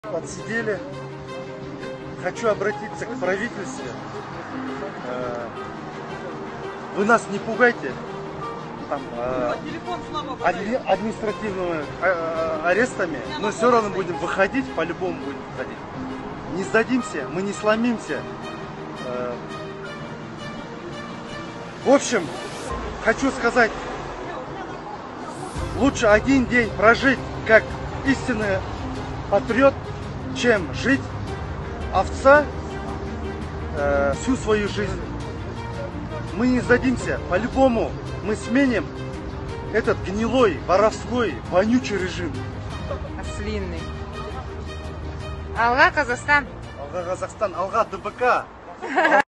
Отсидели. Хочу обратиться к правительству. Вы нас не пугайте там, административными арестами, но все равно будем выходить, по-любому будем выходить. Не сдадимся, мы не сломимся. В общем, хочу сказать, лучше один день прожить как истинный патриот, чем жить овца всю свою жизнь. Мы не сдадимся, по-любому мы сменим этот гнилой, воровской, вонючий режим. Ослинный. Алга, Казахстан. Алга, Казахстан, алга, ДБК.